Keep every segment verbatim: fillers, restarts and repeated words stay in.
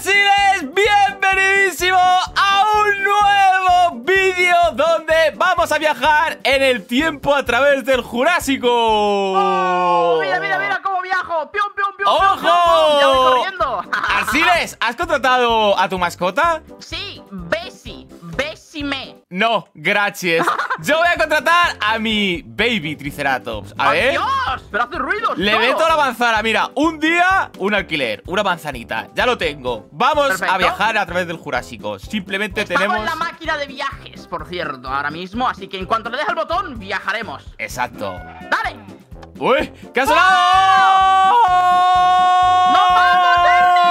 Arsiles, bienvenidísimo a un nuevo vídeo donde vamos a viajar en el tiempo a través del Jurásico. ¡Oh! Mira, mira, mira cómo viajo. ¡Pium, pium, pium! ¡Ojo! ¡Pium, pium! ¡Ya voy corriendo! Arsiles, ¿has contratado a tu mascota? Sí, Bessie. Bessime. No, gracias. Yo voy a contratar a mi baby Triceratops. A ver. ¡Dios! ¡Pero hace ruidos! Le todo. meto la manzana, mira, un día, un alquiler, una manzanita, ya lo tengo. Vamos Perfecto. a viajar a través del Jurásico. Simplemente Estamos tenemos... en la máquina de viajes, por cierto, ahora mismo. Así que en cuanto le deje el botón, viajaremos. Exacto. ¡Dale! ¡Uy! ¿Qué ha sonado? ¡No vamos,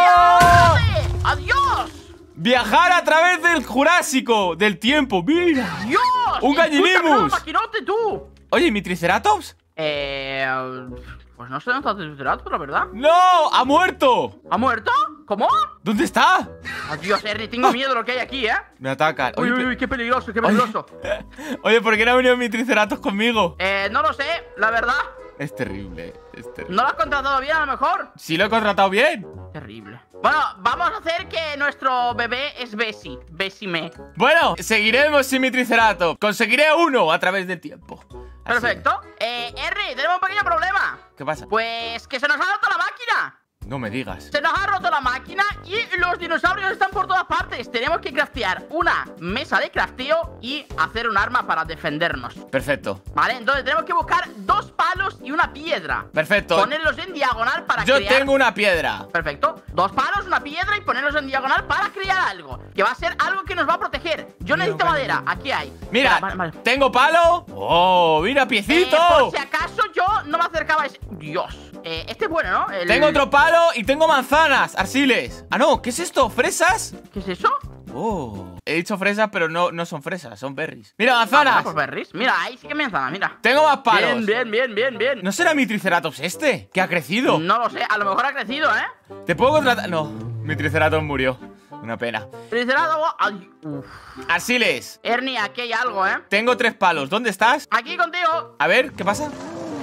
Ernie! ¡Dale! ¡Adiós! Viajar a través del Jurásico, del tiempo, mira. ¡Dios! ¡Un gallinimus! ¡Maquinote, tú! Oye, ¿mi Triceratops? Eh... Pues no sé dónde está Triceratops, la verdad. ¡No! ¡Ha muerto! ¿Ha muerto? ¿Cómo? ¿Dónde está? Adiós, Ernie, tengo miedo de lo que hay aquí, ¿eh? Me atacan. Uy, Oye, uy, pe- uy, qué peligroso, qué peligroso. Oye, ¿por qué no ha venido mi Triceratops conmigo? Eh, no lo sé, la verdad. Es terrible, es terrible. ¿No lo has contratado bien, a lo mejor? ¿Sí lo he contratado bien? Terrible. Bueno, vamos a hacer que nuestro bebé es Bessie. Bessime. Bueno, seguiremos sin mi Triceratops. Conseguiré uno a través del tiempo. Así. Perfecto. Eh, Ernie, tenemos un pequeño problema. ¿Qué pasa? Pues que se nos ha roto la máquina. No me digas. Se nos ha roto la máquina y los dinosaurios están por todas partes. Tenemos que craftear una mesa de crafteo y hacer un arma para defendernos. Perfecto. Vale, entonces tenemos que buscar dos palos y una piedra. Perfecto. Ponerlos en diagonal para Yo crear... tengo una piedra. Perfecto. Dos palos, una piedra y ponerlos en diagonal para crear algo. Que va a ser algo que nos va a proteger. Yo Mira, necesito vale. madera. Aquí hay. Mira, Vale, vale. tengo palo. Oh, mira, Eh, piecito. por si acaso yo no me acercaba a ese... Dios. Eh, este es bueno, ¿no? El- Tengo otro palo y tengo manzanas, Arsiles. Ah, no, ¿qué es esto? ¿Fresas? ¿Qué es eso? Oh, he dicho fresas, pero no, no son fresas, son berries. Mira, Ah, manzanas. bueno, pues berries. Mira, ahí sí que me manzana, mira. Tengo más palos. Bien, bien, bien, bien, bien. ¿No será mi Triceratops este? Que ha crecido. No lo sé, a lo mejor ha crecido, ¿eh? ¿Te puedo contratar? No, mi Triceratops murió. Una pena. Triceratops. Ay, uf. Arsiles, Ernie, aquí hay algo, ¿eh? tengo tres palos. ¿Dónde estás? Aquí contigo. A ver, ¿qué pasa?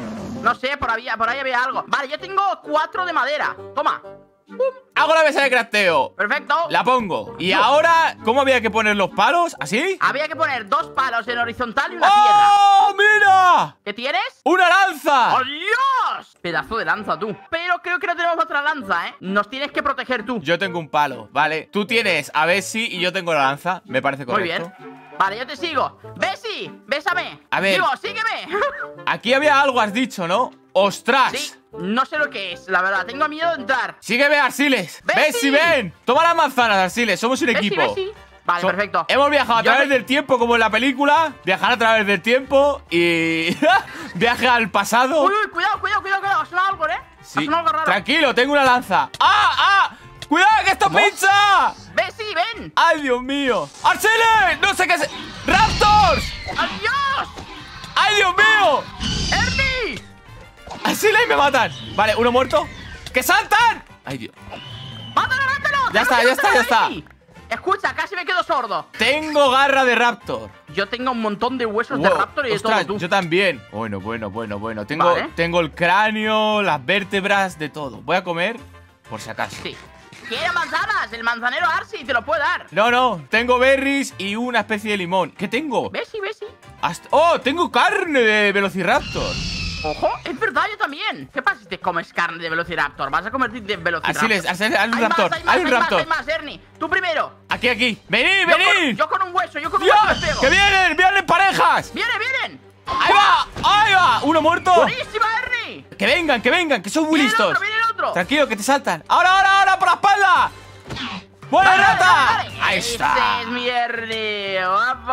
No sé, por ahí, por ahí había algo. Vale, yo tengo cuatro de madera. Toma. Hago la mesa de crafteo. Perfecto. La pongo. Y ahora, ¿cómo había que poner los palos? ¿Así? Había que poner dos palos en horizontal y una piedra. ¡Oh, mira! ¿Qué tienes? ¡Una lanza! ¡Adiós! Pedazo de lanza, tú. Pero creo que no tenemos otra lanza, ¿eh? Nos tienes que proteger tú. Yo tengo un palo, ¿vale? Tú tienes a Bessie y yo tengo la lanza. Me parece Muy correcto. bien. Vale, yo te sigo. Bessie, bésame. A ver. Digo, sígueme. Aquí había algo, has dicho, ¿no? ¡Ostras! Sí, no sé lo que es, la verdad. Tengo miedo de entrar. Sígueme, Arsiles. Bessie. Bessie, ven. Toma las manzanas, Arsiles. Somos un Bessie, equipo. Bessie. Vale, So- perfecto. Hemos viajado a Yo través me- del tiempo como en la película. Viajar a través del tiempo y... viaje al pasado. Uy, uy, cuidado, cuidado, cuidado, cuidado. Ha sonado algo, ¿eh? Ha Sí. sonado algo raro. Tranquilo, tengo una lanza. ¡Ah, ah! ¡Cuidado, que esto ¿Cómo? pincha! Bessie, ven. ¡Ay, Dios mío! ¡Arsiles! ¡No sé qué es! ¡Raptors! ¡Adiós! ¡Ay, Dios mío! ¡Ernie! ¡Arsiles me matan! Vale, uno muerto. ¡Que saltan! ¡Ay, Dios! ¡Mátalo, mátalo! Ya ¡Tenemos está, que ya está, matar ya a está. Bessie! Escucha, casi me quedo sordo. Tengo garra de raptor. Yo tengo un montón de huesos de Wow, raptor y de ostras, todo, tú. yo también. Bueno, bueno, bueno, bueno. Tengo, Vale. tengo el cráneo, las vértebras, de todo. Voy a comer por si acaso. Sí. ¿Quiere manzanas? El manzanero Arsi te lo puede dar. No, no, tengo berries y una especie de limón. ¿Qué tengo? Bessie, Bessie. Hasta- ¡Oh! Tengo carne de velociraptor. Ojo, es verdad, yo también. ¿Qué pasa si te comes carne de velociraptor? Vas a convertirte en velociraptor. Arsiles, Arsiles, hay un Hay raptor. más, hay más, Hay un hay más, raptor. hay más, Ernie. Tú primero. Aquí, aquí. ¡Venid, Yo con, venid! yo con un hueso, yo con un ¡Dios! hueso me pego. ¡Que vienen! ¡Vienen parejas! ¡Vienen, vienen! ¡Ahí va! ¡Ahí va! ¡Uno muerto! ¡Buenísima, Ernie! ¡Que vengan, que vengan! ¡Que son muy ¡Viene el listos! otro, viene el otro! Tranquilo, que te saltan. ¡Ahora, ahora, ahora! ¡Por la espalda! ¡Buena Dale, rata! dale, dale. ¡Ahí Ese está! es mi Ernie. ¡Guapo!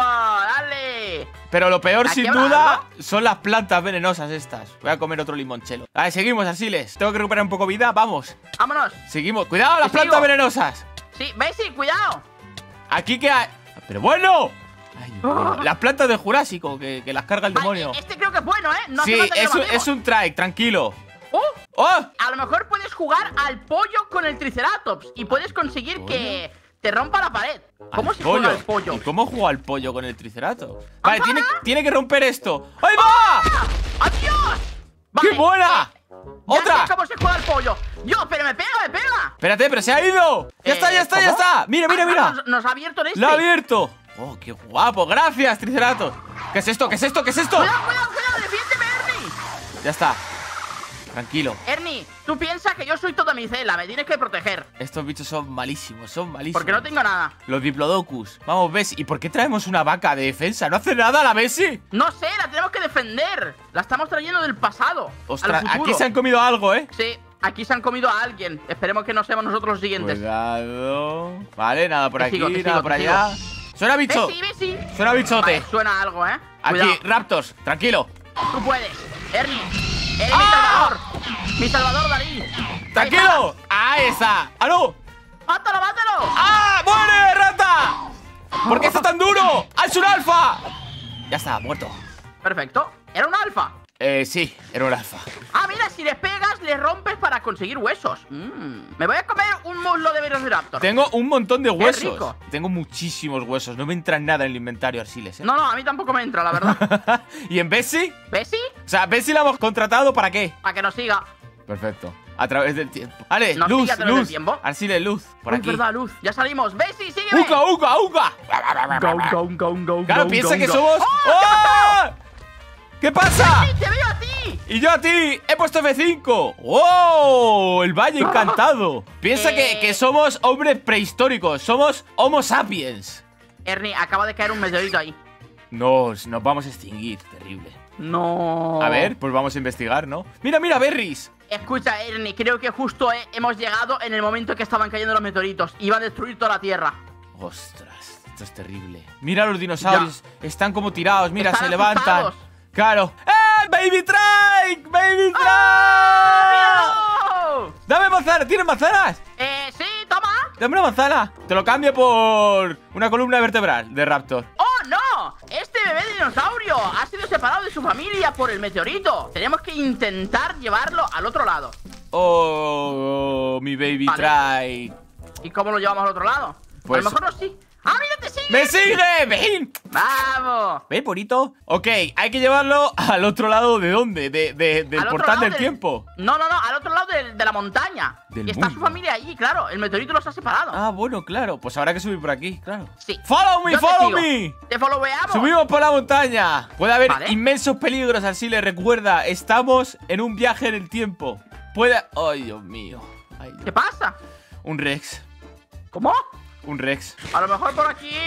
¡Dale! Pero lo peor, ¿Aquí sin habrá duda, algo? son las plantas venenosas estas. Voy a comer otro limonchelo. Vale, seguimos, Arsiles. Tengo que recuperar un poco de vida. Vamos. ¡Vámonos! Seguimos. ¡Cuidado, las Te plantas sigo. venenosas! Sí, Bessie, cuidado. Aquí que hay... ¡Pero bueno! Ay, Dios mío. Ah. Las plantas del Jurásico, que, que las carga el Vale, demonio. este creo que es bueno, ¿eh? No hace Sí, falta que es lo un, matemos. es un trike, tranquilo. ¡Oh! ¡Oh! A lo mejor puedes jugar al pollo con el Triceratops y puedes conseguir que te rompa la pared. ¿Cómo Al se juega al pollo? ¿Y cómo juega el pollo con el Triceratops? Vale, ¿Manzana? tiene, tiene que romper esto. ¡Ahí va! ¡Adiós! ¡Qué Vale, buena! eh, Ya ¡Otra! sé cómo se juega el pollo. Dios, pero me pega, me pega. Espérate, pero se ha ido. Ya Eh, está, ya está, ya ¿cómo? está. Mira, mira, Ah, mira. Nos, nos ha abierto en este. Lo ha abierto. Oh, qué guapo. Gracias, Triceratops. ¿Qué es esto? ¿Qué es esto? ¿Qué es esto? Cuidado, cuidado, cuidado. Defiéndeme, Ernie. Ya está. Tranquilo. Ernie, tú piensas que yo soy toda micela. Me tienes que proteger. Estos bichos son malísimos, son malísimos. Porque no tengo nada. Los Diplodocus. Vamos, Bessie. ¿Y por qué traemos una vaca de defensa? ¿No hace nada la Bessie? No sé, la tenemos que defender. La estamos trayendo del pasado. Ostras, al futuro. aquí se han comido algo, ¿eh? Sí, aquí se han comido a alguien. Esperemos que no seamos nosotros los siguientes. Cuidado. Vale, nada por Te aquí, sigo, te nada sigo, por te allá. Suena bicho. Bessie, Bessie. Suena bichote. Vale, suena algo, ¿eh? Aquí, Cuidado. Raptors. Tranquilo. Tú puedes. Ernie. Eres ¡Ah! mi salvador. Mi salvador, Dalí. Tranquilo. Ahí está. ¡Ah, no! ¡Mátalo, mátalo! ¡Ah! ¡Muere, rata! ¿Por qué está tan duro? ¡Ah, es un alfa! Ya está, muerto. Perfecto. Era un alfa. Eh, sí, era un alfa. Ah, mira, si les pegas, les rompes para conseguir huesos. Mm. Me voy a comer un muslo de Velociraptor. Tengo un montón de huesos. rico. Tengo muchísimos huesos. No me entra nada en el inventario, Arsiles, ¿eh? No, no, a mí tampoco me entra, la verdad. ¿Y en Bessie? ¿Bessie? O sea, Bessie la hemos contratado ¿para qué? Para que nos siga. Perfecto. A través del tiempo. Vale, ¿Nos luz, sigue a través del luz. tiempo? Arsiles, luz. Por Es aquí. verdad, Luz. Ya salimos. Bessie, sígueme. ¡Uca, uca, uca! Go, go, go, go, Claro, go, piensa go, que go. somos... ¡Oh, ¡Oh! ¿Qué pasa? sí, te veo a ti! Y yo a ti he puesto F cinco. ¡Wow! El Valle Encantado. Piensa que, Eh. que somos hombres prehistóricos. Somos Homo sapiens. Ernie, acaba de caer un meteorito ahí. Nos, nos vamos a extinguir. Terrible. No. A ver, pues vamos a investigar, ¿no? Mira, mira, berries. Escucha, Ernie, creo que justo eh, hemos llegado en el momento que estaban cayendo los meteoritos. Iban a destruir toda la Tierra. Ostras, esto es terrible. Mira los dinosaurios. Están como tirados. Mira, Están se levantan. asustados. Claro. ¡Eh! ¡Baby Trike! ¡Baby Trike! ¡Ah, míralo! ¡Dame manzana! ¿Tienes manzanas? Eh, sí, toma. Dame una manzana. Te lo cambio por una columna vertebral de Raptor. ¡Oh, no! Este bebé dinosaurio ha sido separado de su familia por el meteorito. Tenemos que intentar llevarlo al otro lado. Oh, mi Baby Vale. Trike. ¿Y cómo lo llevamos al otro lado? Pues- a lo mejor no sí. ¡Ah, mira, te sigue! ¡Me sigue! ¡Ven! ¡Vamos! ¿Ves, bonito? Ok, hay que llevarlo al otro lado. ¿De dónde? De, de- del Al otro portal lado del del- tiempo. No, no, no, al otro lado del- de, la montaña. Del Y está su mundo. familia allí, claro. El meteorito los ha separado. Ah, bueno, claro. Pues habrá que subir por aquí, claro. Sí. ¡Follow me, Yo te follow sigo. me! ¡Te followeamos! Subimos por la montaña. Puede haber Vale. inmensos peligros, Arsiles. Recuerda, estamos en un viaje en el tiempo. Puede... ¡Ay, Dios mío! Ay, Dios. ¿Qué pasa? Un Rex. ¿Cómo? Un Rex. A lo mejor por aquí.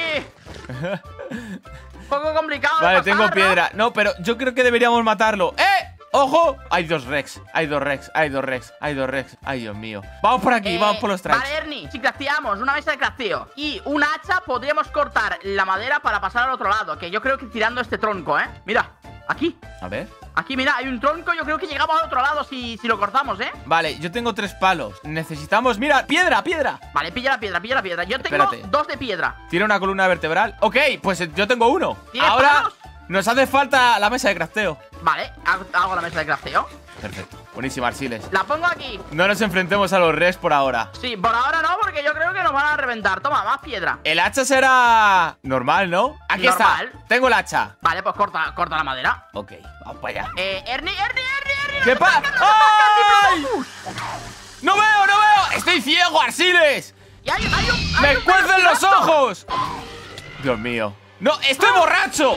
Un poco complicado. de Vale, pasar, tengo ¿no? piedra. No, pero yo creo que deberíamos matarlo. ¡Eh! ¡Ojo! Hay dos Rex. Hay dos Rex. Hay dos Rex. Hay dos Rex. Ay, Dios mío. Vamos por aquí. Eh, Vamos por los tracks. Vale, Ernie, si crafteamos una mesa de crafteo y un hacha, podríamos cortar la madera para pasar al otro lado. Que yo creo que tirando este tronco, ¿eh? Mira, aquí. A ver. Aquí, mira, hay un tronco. Yo creo que llegamos al otro lado si, si lo cortamos, ¿eh? Vale, yo tengo tres palos. Necesitamos... ¡Mira! ¡Piedra! ¡Piedra! Vale, pilla la piedra, pilla la piedra. Yo tengo Espérate. dos de piedra. Tiene una columna vertebral. Ok, pues eh, yo tengo uno. ¿Tienes Ahora palos? nos hace falta la mesa de crafteo. Vale, hago, hago la mesa de crafteo. Perfecto. Buenísimo, Arsiles. La pongo aquí. No nos enfrentemos a los Rex por ahora. Sí, por ahora no, porque yo creo que nos van a reventar. Toma, más piedra. El hacha será normal, ¿no? Aquí Normal. está. Tengo el hacha. Vale, pues corta, corta la madera. Ok, vamos para allá. Eh, Ernie, Ernie, Ernie, Ernie. ¿Qué nos pasa? atacan, nos atacan, ¡Ay! Diplodocus. ¡No veo, no veo! ¡Estoy ciego, Arsiles! Y hay, hay un, hay ¡Me un cuecen los velociraptor. ojos! Dios mío. ¡No! ¡Estoy borracho!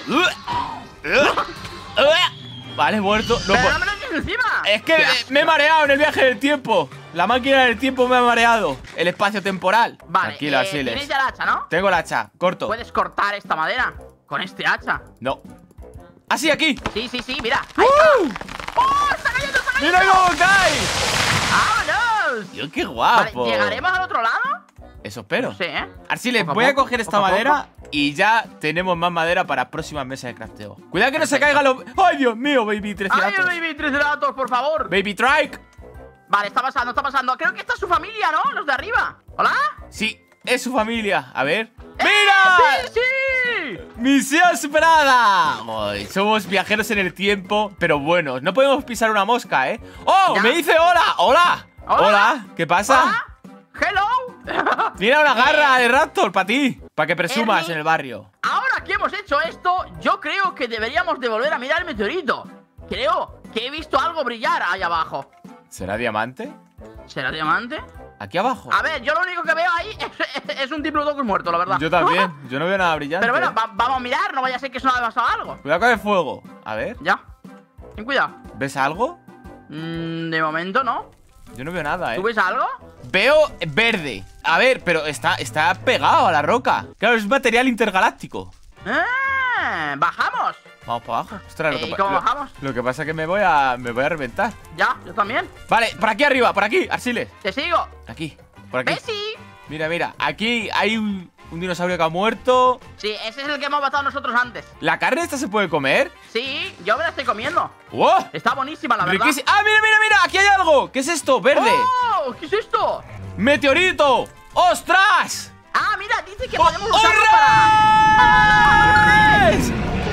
Vale, muerto. No, Pero po- no me lo eches encima. es que Qué eh, asco. me he mareado en el viaje del tiempo. La máquina del tiempo me ha mareado. El espacio temporal. Vale, Tranquilo, eh, Arsiles. tienes ya el hacha, ¿no? Tengo el hacha. Corto. Puedes cortar esta madera con este hacha. No. ¡Ah, sí, aquí! Sí, sí, sí, mira. Ahí ¡Uh! está. ¡Oh, está cayendo, está cayendo! ¡Mira cómo cae! ¡Vámonos! Tío, qué Vale, guapo. ¿llegaremos al otro lado? Eso espero. No sé, ¿eh? Arsiles, Poco a voy a poco, coger esta poco a madera y ya tenemos más madera para próximas mesas de crafteo. Cuidado que no se Perfecto. caigan los... ¡Ay, Dios mío, Baby ¡Ay, Triceratops! baby, Triceratops, por favor! Baby Trike. Vale, está pasando, está pasando. Creo que esta es su familia, ¿no? Los de arriba. ¿Hola? Sí, es su familia. A ver. ¡Eh, ¡Mira! ¡Sí, sí! ¡Misión superada! Ay, somos viajeros en el tiempo, pero buenos. No podemos pisar una mosca, ¿eh? ¡Oh! Ya. Me dice hola. ¡Hola! Hola. ¿Qué pasa? ¿Hola? ¡Hello! Mira una garra de Raptor para ti. Para que presumas Ernie. en el barrio. Ahora que hemos hecho esto, yo creo que deberíamos de volver a mirar el meteorito. Creo que he visto algo brillar ahí abajo. ¿Será diamante? ¿Será diamante? Aquí abajo. A ver, yo lo único que veo ahí es, es, es un diplodocus muerto, la verdad. Yo también, yo no veo nada brillante. Pero bueno, va, vamos a mirar, no vaya a ser que eso no haya pasado algo. Cuidado con el fuego. A ver, Ya. Ten cuidado. ¿ves algo? Mm, de momento no. Yo no veo nada, eh. ¿Tú ves algo? Veo verde. A ver, pero está, está pegado a la roca. Claro, es material intergaláctico. ¡Eh! ¿Bajamos? Vamos para abajo. Ostras, lo ¿Y que pa- cómo lo- bajamos? Lo que pasa es que me voy a, me voy a reventar. Ya, yo también. Vale, por aquí arriba, por aquí, Arsiles. Te sigo. Aquí, por aquí. ¡Bessie! Mira, mira, aquí hay un, un dinosaurio que ha muerto. Sí, ese es el que hemos matado nosotros antes. ¿La carne esta se puede comer? Sí, yo me la estoy comiendo. ¡Wow! Está buenísima, la verdad. Riquísimo. ¡Ah, mira, mira, mira! Aquí hay algo. ¿Qué es esto? Verde. ¡Oh! ¿Qué es esto? ¡Meteorito! ¡Ostras! Ah, mira, dice que ¡Oh, podemos usarlo para... ¡Horres!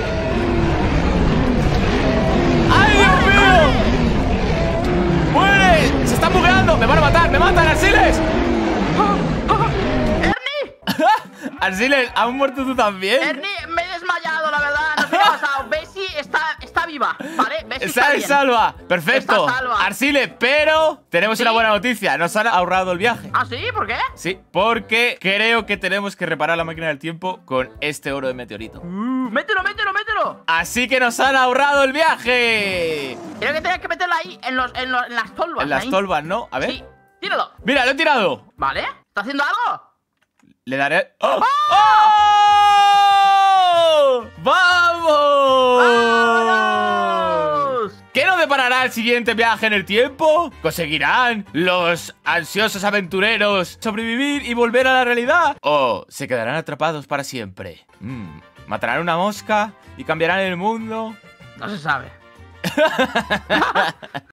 ¡Ay, Dios mío! ¡Muere! ¡Se están bugueando! ¡Me van a matar! ¡Me matan, Arsiles! ¡Ernie! Arsiles, ¿has muerto tú también? Ernie, me he desmayado, la verdad. No sé qué ha pasado. Bessie está, está viva, ¿vale? Bessie está Está bien. salva. Perfecto. Está salva. Arsiles, pero tenemos ¿Sí? una buena noticia. Nos han ahorrado el viaje. ¿Ah, sí? ¿Por qué? Sí, porque creo que tenemos que reparar la máquina del tiempo con este oro de meteorito. Uh, mételo, mételo, mételo. Así que nos han ahorrado el viaje. Creo que tenías que meterlo ahí, en, los, en, los, en las tolvas. En las ahí. tolvas, ¿no? A ver. Sí, tíralo. Mira, lo he tirado. ¿Vale? ¿Está haciendo algo? Le daré... ¡Oh! ¡Oh! ¡Vamos! ¡Vámonos! ¿Qué nos deparará el siguiente viaje en el tiempo? ¿Conseguirán los ansiosos aventureros sobrevivir y volver a la realidad? ¿O se quedarán atrapados para siempre? Mm, ¿matarán una mosca y cambiarán el mundo? No se sabe.